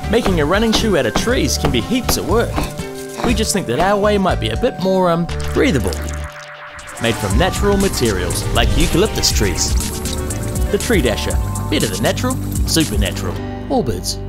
Making a running shoe out of trees can be heaps of work. We just think that our way might be a bit more, breathable. Made from natural materials like eucalyptus trees. The Tree Dasher. Better than natural, supernatural. Allbirds.